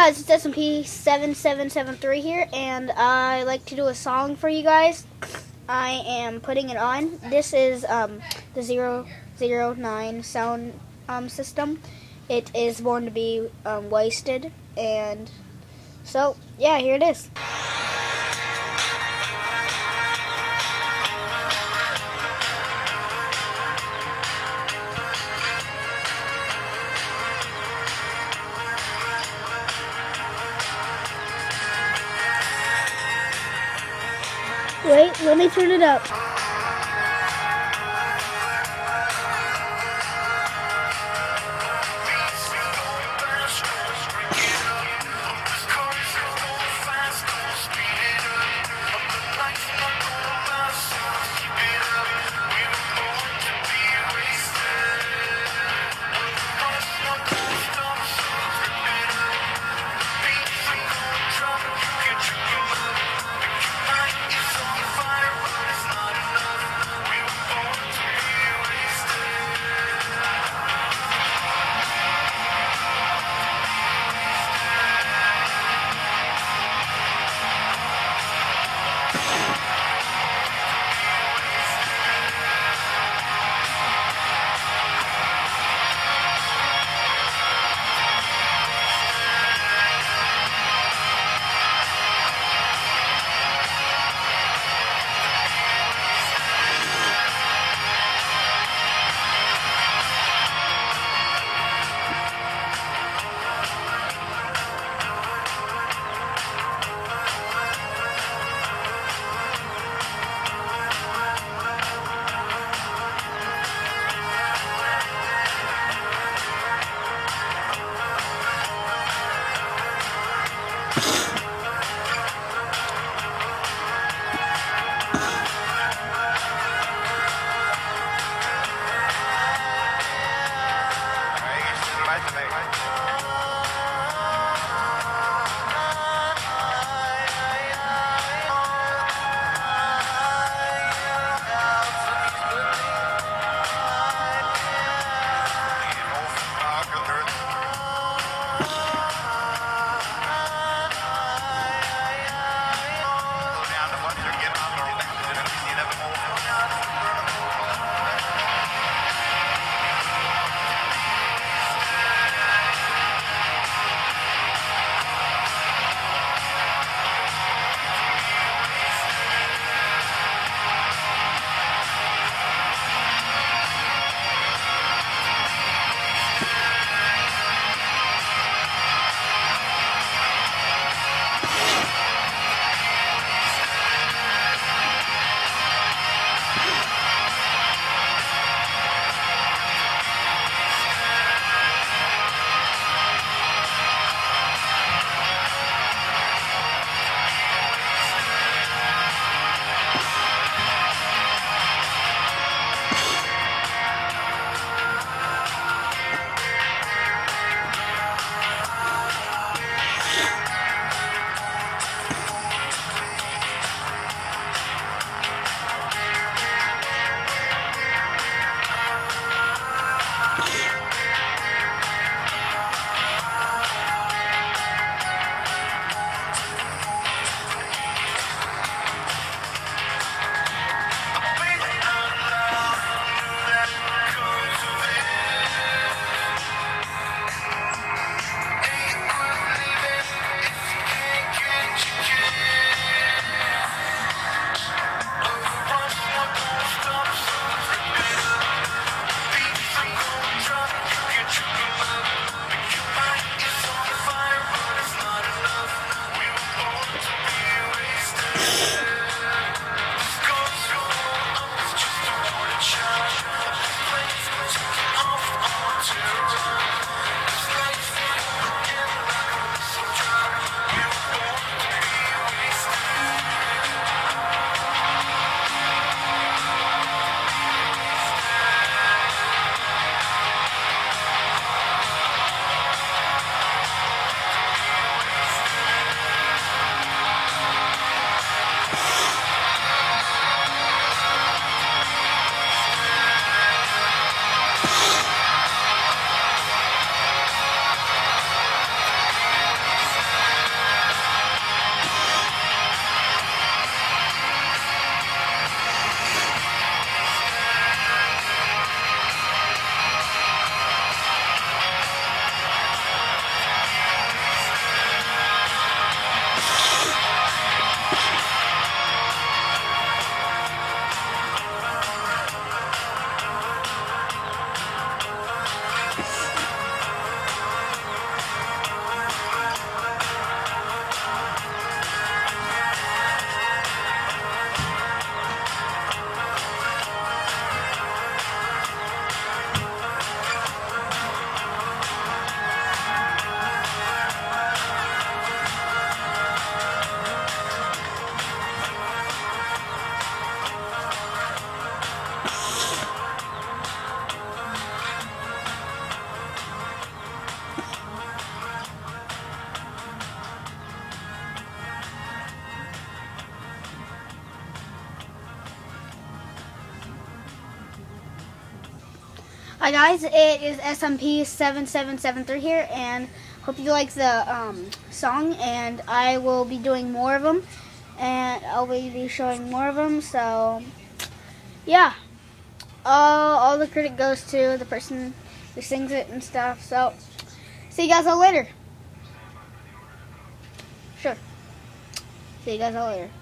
guys, it's SMP7773 here, and I like to do a song for you guys. I am putting it on. This is the 009 sound system. It is born to be wasted, and so yeah, here it is. Wait, let me turn it up. Hi guys, it is SMP7773 here, and hope you like the song, and I will be doing more of them, and I'll be showing more of them, so yeah. All the credit goes to the person who sings it and stuff, so see you guys all later. Sure. See you guys all later.